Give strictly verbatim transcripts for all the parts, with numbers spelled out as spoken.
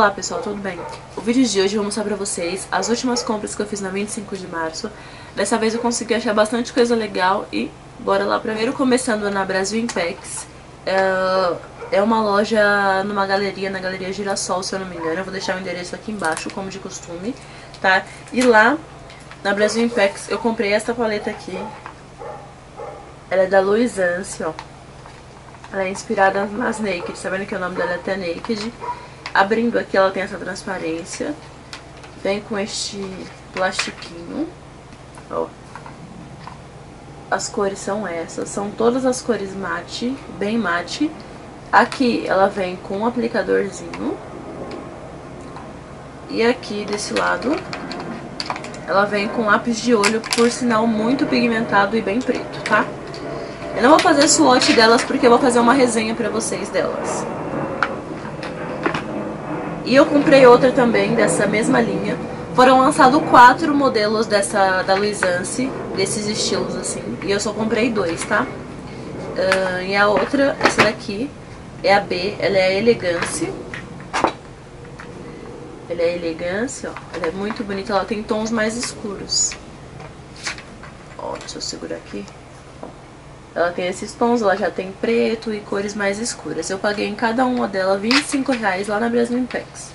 Olá pessoal, tudo bem? O vídeo de hoje eu vou mostrar pra vocês as últimas compras que eu fiz na vinte e cinco de março. Dessa vez eu consegui achar bastante coisa legal e bora lá. Primeiro começando na Brasil Impex. É uma loja numa galeria, na Galeria Girassol, se eu não me engano. Eu vou deixar o endereço aqui embaixo, como de costume, tá? E lá na Brasil Impex eu comprei essa paleta aqui. Ela é da Luisance, ó. Ela é inspirada nas Naked, tá vendo que o nome dela é até Naked. Abrindo aqui ela tem essa transparência. Vem com este plastiquinho, ó. As cores são essas, são todas as cores mate, bem mate. Aqui ela vem com um aplicadorzinho. E aqui desse lado ela vem com lápis de olho, por sinal muito pigmentado e bem preto, tá? Eu não vou fazer swatch delas porque eu vou fazer uma resenha pra vocês delas. E eu comprei outra também, dessa mesma linha. Foram lançados quatro modelos dessa da Luisance, desses estilos assim. E eu só comprei dois, tá? Uh, e a outra, essa daqui, é a B, ela é a Elegance. Ela é a Elegance, ó. Ela é muito bonita, ela tem tons mais escuros. Ó, deixa eu segurar aqui. Ela tem esses tons, ela já tem preto e cores mais escuras. Eu paguei em cada uma dela vinte e cinco reais lá na Brasil Impex.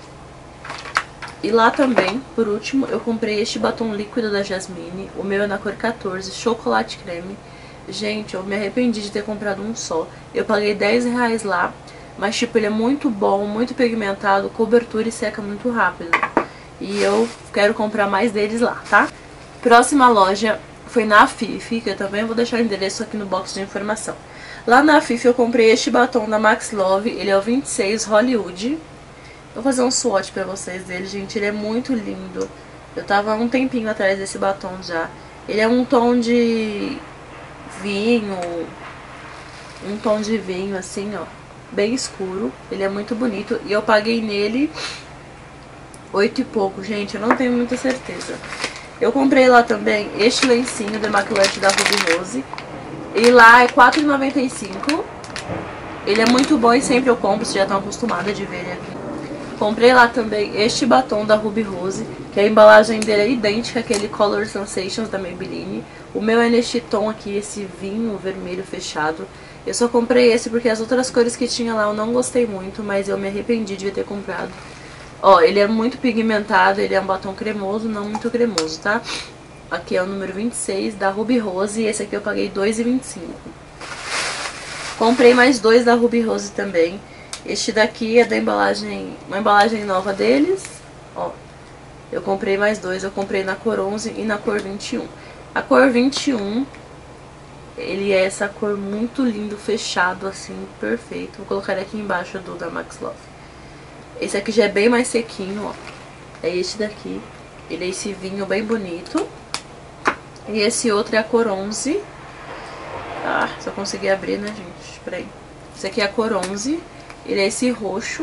E lá também, por último, eu comprei este batom líquido da Jasmine. O meu é na cor quatorze, chocolate creme. Gente, eu me arrependi de ter comprado um só. Eu paguei dez reais lá, mas tipo, ele é muito bom, muito pigmentado, cobertura e seca muito rápido. E eu quero comprar mais deles lá, tá? Próxima loja foi na Afif, que eu também vou deixar o endereço aqui no box de informação. Lá na Afif eu comprei este batom da Max Love, ele é o vinte e seis Hollywood. Vou fazer um swatch pra vocês dele, gente, ele é muito lindo. Eu tava um tempinho atrás desse batom já. Ele é um tom de vinho, um tom de vinho assim, ó, bem escuro. Ele é muito bonito e eu paguei nele oito e pouco, gente, eu não tenho muita certeza. Eu comprei lá também este lencinho demaquilante da Ruby Rose. E lá é quatro reais e noventa e cinco centavos. Ele é muito bom e sempre eu compro, vocês já estão acostumados de ver ele aqui. Comprei lá também este batom da Ruby Rose, que a embalagem dele é idêntica àquele Color Sensations da Maybelline. O meu é neste tom aqui, esse vinho vermelho fechado. Eu só comprei esse porque as outras cores que tinha lá eu não gostei muito, mas eu me arrependi de ter comprado. Ó, ele é muito pigmentado, ele é um batom cremoso, não muito cremoso, tá? Aqui é o número vinte e seis da Ruby Rose e esse aqui eu paguei dois reais e vinte e cinco centavos. Comprei mais dois da Ruby Rose também. Este daqui é da embalagem, uma embalagem nova deles, ó. Eu comprei mais dois, eu comprei na cor onze e na cor vinte e um. A cor vinte e um, ele é essa cor muito lindo, fechado assim, perfeito. Vou colocar ele aqui embaixo do da Max Love. Esse aqui já é bem mais sequinho, ó. É este daqui. Ele é esse vinho bem bonito. E esse outro é a cor onze. Ah, só consegui abrir, né, gente? Peraí. Esse aqui é a cor onze. Ele é esse roxo.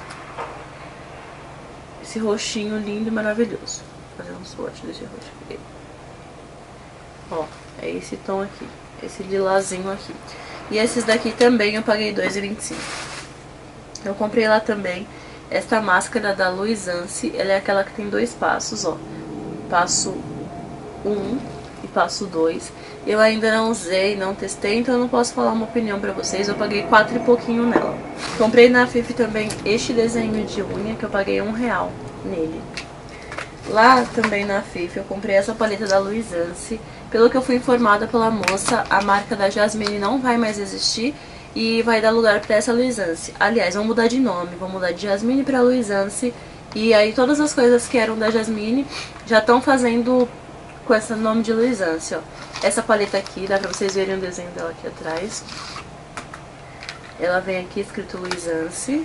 Esse roxinho lindo e maravilhoso. Vou fazer um swatch desse roxo aqui. Ó, é esse tom aqui. Esse lilazinho aqui. E esses daqui também eu paguei dois reais e vinte e cinco centavos. Eu comprei lá também esta máscara da Luisance. Ela é aquela que tem dois passos, ó. Passo um e passo dois. Eu ainda não usei, não testei, então eu não posso falar uma opinião pra vocês. Eu paguei quatro e pouquinho nela. Comprei na Afif também este desenho de unha, que eu paguei um real nele. Lá também na Afif eu comprei essa paleta da Luisance. Pelo que eu fui informada pela moça, a marca da Jasmine não vai mais existir e vai dar lugar pra essa Luisance. Aliás, vão mudar de nome, vão mudar de Jasmine pra Luisance. E aí todas as coisas que eram da Jasmine já estão fazendo com esse nome de Luisance, ó. Essa paleta aqui, dá pra vocês verem o desenho dela aqui atrás. Ela vem aqui escrito Luisance.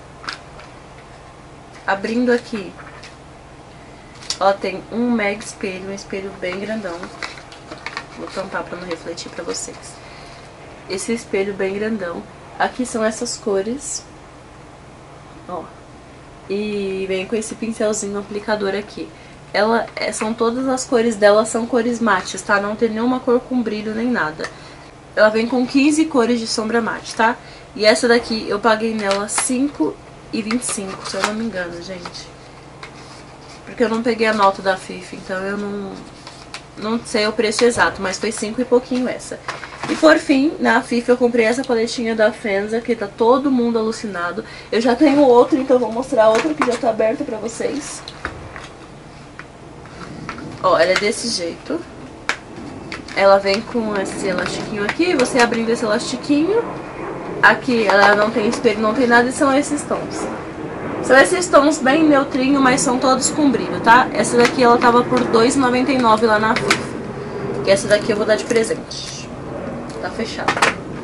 Abrindo aqui, ela tem um mega espelho, um espelho bem grandão. Vou tampar pra não refletir pra vocês. Esse espelho bem grandão. Aqui são essas cores, ó. E vem com esse pincelzinho aplicador aqui. Ela, são todas as cores dela são cores mates, tá? Não tem nenhuma cor com brilho nem nada. Ela vem com quinze cores de sombra mate, tá? E essa daqui eu paguei nela cinco e vinte e cinco, se eu não me engano, gente. Porque eu não peguei a nota da FIFA, então eu não, não sei o preço exato, mas foi cinco e pouquinho essa. E por fim, na FIFA eu comprei essa paletinha da Fenza, que tá todo mundo alucinado. Eu já tenho outro, então vou mostrar outro que já tá aberto pra vocês. Ó, ela é desse jeito. Ela vem com esse elastiquinho aqui, você abrindo esse elastiquinho. Aqui ela não tem espelho, não tem nada, e são esses tons. São esses tons bem neutrinho, mas são todos com brilho, tá? Essa daqui ela tava por dois reais e noventa e nove centavos lá na FIFA. E essa daqui eu vou dar de presente. Tá fechado.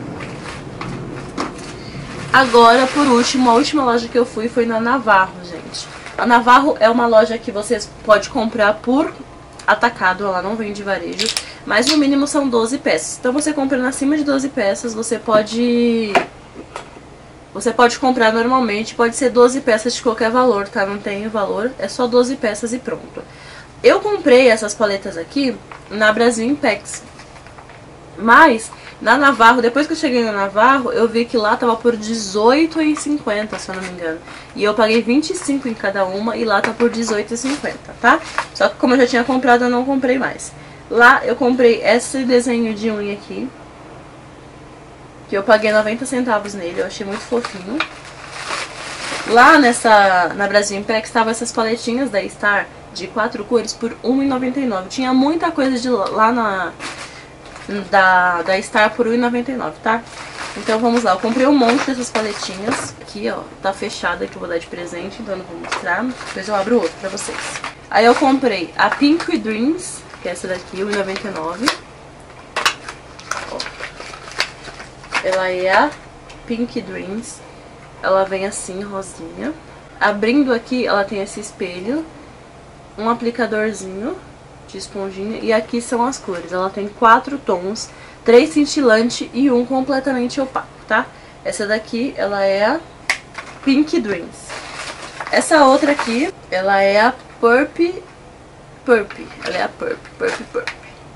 Agora, por último, a última loja que eu fui foi na Navarro, gente. A Navarro é uma loja que você pode comprar por atacado, ela não vende varejo, mas no mínimo são doze peças. Então você comprando acima de doze peças, você pode... Você pode comprar normalmente, pode ser doze peças de qualquer valor, tá? Não tem valor, é só doze peças e pronto. Eu comprei essas paletas aqui na Brasil Impex. Mas, na Navarro, depois que eu cheguei na Navarro, eu vi que lá tava por dezoito reais e cinquenta centavos, se eu não me engano. E eu paguei vinte e cinco reais em cada uma e lá tá por dezoito reais e cinquenta centavos, tá? Só que como eu já tinha comprado, eu não comprei mais. Lá eu comprei esse desenho de unha aqui, que eu paguei noventa centavos nele, eu achei muito fofinho. Lá nessa, na Brasil Impex, tava essas paletinhas da Star de quatro cores por um real e noventa e nove centavos. Tinha muita coisa de lá na... Da, da Star por um real e noventa e nove centavos, tá? Então vamos lá, eu comprei um monte dessas paletinhas. Aqui, ó, tá fechada, que eu vou dar de presente, então eu não vou mostrar. Depois eu abro outro pra vocês. Aí eu comprei a Pink Dreams, que é essa daqui, um real e noventa e nove centavos. Ela é a Pink Dreams. Ela vem assim, rosinha. Abrindo aqui, ela tem esse espelho, um aplicadorzinho de esponjinha, e aqui são as cores. Ela tem quatro tons, três cintilante e um completamente opaco, tá? Essa daqui, ela é a Pink Dreams. Essa outra aqui, ela é a Purp Purp. Ela é a Purp, Purp Purp.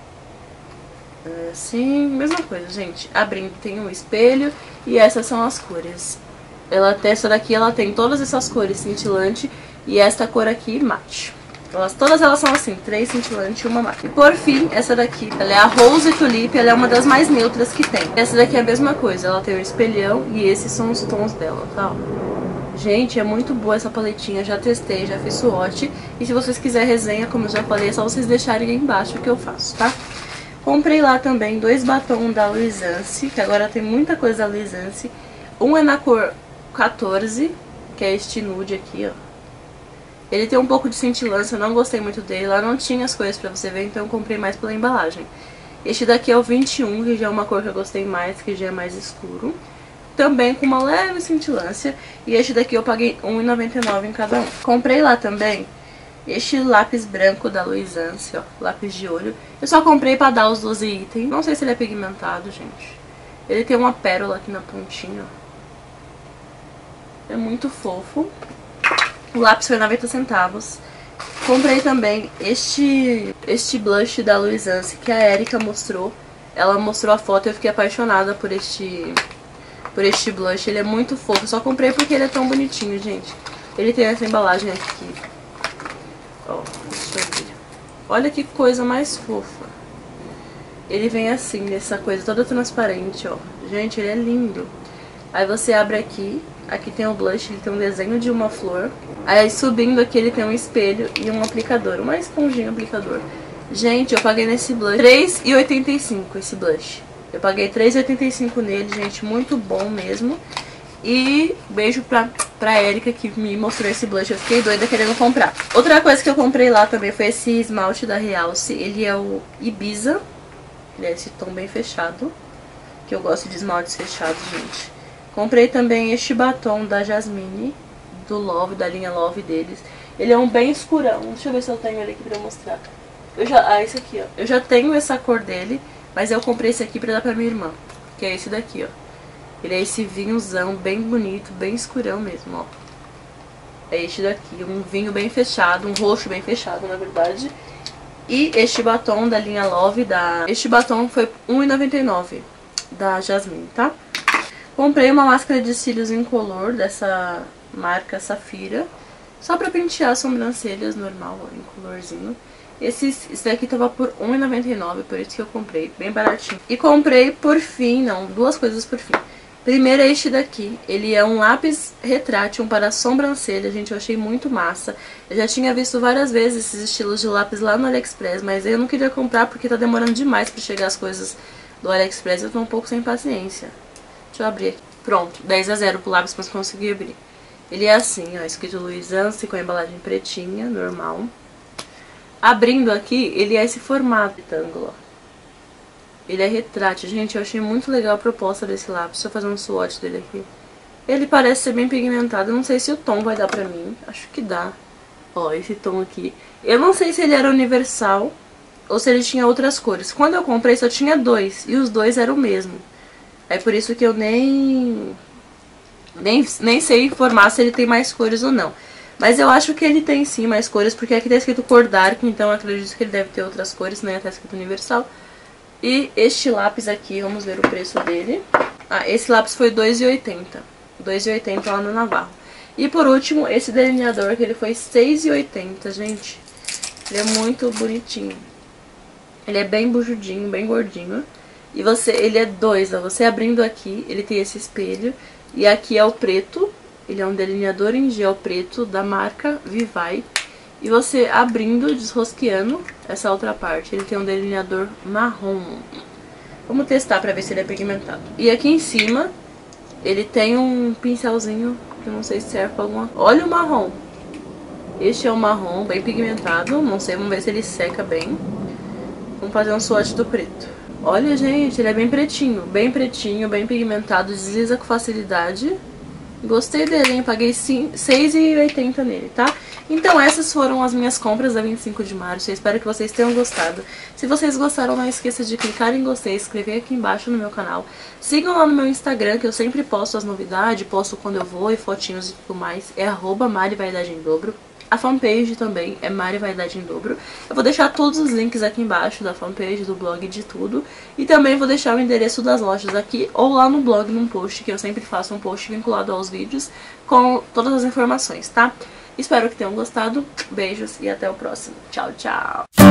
É assim, mesma coisa, gente. Abrindo tem um espelho e essas são as cores. Ela, essa daqui, ela tem todas essas cores cintilante e esta cor aqui mate. Elas, todas elas são assim, três cintilantes e uma mate. E por fim, essa daqui, ela é a Rose Tulip, ela é uma das mais neutras que tem. Essa daqui é a mesma coisa, ela tem um espelhão e esses são os tons dela, tá? Gente, é muito boa essa paletinha, já testei, já fiz swatch. E se vocês quiserem resenha, como eu já falei, é só vocês deixarem aí embaixo que eu faço, tá? Comprei lá também dois batons da Luisance, que agora tem muita coisa da Luisance. Um é na cor quatorze, que é este nude aqui, ó. Ele tem um pouco de cintilância, eu não gostei muito dele. Lá não tinha as coisas pra você ver, então eu comprei mais pela embalagem. Este daqui é o vinte e um, que já é uma cor que eu gostei mais, que já é mais escuro. Também com uma leve cintilância. E este daqui eu paguei um real e noventa e nove centavos em cada um. Comprei lá também este lápis branco da Luisance, ó, lápis de olho. Eu só comprei pra dar os doze itens. Não sei se ele é pigmentado, gente. Ele tem uma pérola aqui na pontinha, ó. É muito fofo. O lápis foi noventa centavos. Comprei também este, este blush da Luisance, que a Erika mostrou. Ela mostrou a foto e eu fiquei apaixonada por este, por este blush. Ele é muito fofo. Só comprei porque ele é tão bonitinho, gente. Ele tem essa embalagem aqui. Ó, deixa eu ver. Olha que coisa mais fofa. Ele vem assim, nessa coisa toda transparente, ó. Gente, ele é lindo. Aí você abre aqui. Aqui tem o blush, ele tem um desenho de uma flor. Aí subindo aqui ele tem um espelho e um aplicador, uma esponjinha aplicador. Gente, eu paguei nesse blush três reais e oitenta e cinco centavos esse blush. Eu paguei três reais e oitenta e cinco centavos nele, gente, muito bom mesmo. E beijo pra, pra Erika que me mostrou esse blush, eu fiquei doida querendo comprar. Outra coisa que eu comprei lá também foi esse esmalte da Realce. Ele é o Ibiza, ele é esse tom bem fechado, que eu gosto de esmaltes fechados, gente. Comprei também este batom da Jasmine, do Love, da linha Love deles. Ele é um bem escurão. Deixa eu ver se eu tenho ele aqui pra mostrar. Eu já, ah, esse aqui, ó. Eu já tenho essa cor dele, mas eu comprei esse aqui pra dar pra minha irmã, que é esse daqui, ó. Ele é esse vinhozão bem bonito, bem escurão mesmo, ó. É este daqui, um vinho bem fechado, um roxo bem fechado, na verdade. E este batom da linha Love, da... Este batom foi um real e noventa e nove centavos, da Jasmine, tá? Comprei uma máscara de cílios incolor dessa marca Safira. Só pra pentear as sobrancelhas, normal, ó, em colorzinho. Esse, esse daqui tava por um real e noventa e nove centavos, por isso que eu comprei, bem baratinho. E comprei por fim, não, duas coisas por fim. Primeiro é este daqui, ele é um lápis retrátil para sobrancelha, gente, eu achei muito massa. Eu já tinha visto várias vezes esses estilos de lápis lá no AliExpress, mas eu não queria comprar porque tá demorando demais pra chegar as coisas do AliExpress, eu tô um pouco sem paciência. Deixa eu abrir aqui. Pronto, dez a zero pro lápis, mas consegui abrir. Ele é assim, ó, escrito Luiz Anse com a embalagem pretinha, normal. Abrindo aqui, ele é esse formato retângulo, ó. Ele é retrátil. Gente, eu achei muito legal a proposta desse lápis. Deixa eu fazer um swatch dele aqui. Ele parece ser bem pigmentado. Eu não sei se o tom vai dar pra mim. Acho que dá. Ó, esse tom aqui. Eu não sei se ele era universal ou se ele tinha outras cores. Quando eu comprei só tinha dois. E os dois eram o mesmo. É por isso que eu nem... Nem, nem sei informar se ele tem mais cores ou não. Mas eu acho que ele tem sim mais cores, porque aqui tá escrito cor dark, então eu acredito que ele deve ter outras cores, né? Tá escrito universal. E este lápis aqui, vamos ver o preço dele. Ah, esse lápis foi dois reais e oitenta centavos. dois reais e oitenta centavos lá no Navarro. E por último, esse delineador, que ele foi seis reais e oitenta centavos, gente. Ele é muito bonitinho. Ele é bem bujudinho, bem gordinho. E você, ele é dois, ó. Você abrindo aqui, ele tem esse espelho. E aqui é o preto. Ele é um delineador em gel preto da marca Vivai. E você abrindo, desrosqueando essa outra parte, ele tem um delineador marrom. Vamos testar pra ver se ele é pigmentado. E aqui em cima, ele tem um pincelzinho, que eu não sei se serve pra alguma... Olha o marrom. Este é o marrom, bem pigmentado. Não sei, vamos ver se ele seca bem. Vamos fazer um swatch do preto. Olha, gente, ele é bem pretinho. Bem pretinho, bem pigmentado, desliza com facilidade. Gostei dele, hein? Paguei seis reais e oitenta centavos nele, tá? Então essas foram as minhas compras da vinte e cinco de março. Eu espero que vocês tenham gostado. Se vocês gostaram, não esqueça de clicar em gostei, escrever aqui embaixo no meu canal. Sigam lá no meu Instagram, que eu sempre posto as novidades, posto quando eu vou e fotinhos e tudo mais. É arroba Mari Vaidade em Dobro. A fanpage também é Mari Vaidade em Dobro. Eu vou deixar todos os links aqui embaixo da fanpage, do blog, de tudo. E também vou deixar o endereço das lojas aqui ou lá no blog, num post, que eu sempre faço um post vinculado aos vídeos com todas as informações, tá? Espero que tenham gostado. Beijos e até o próximo. Tchau, tchau!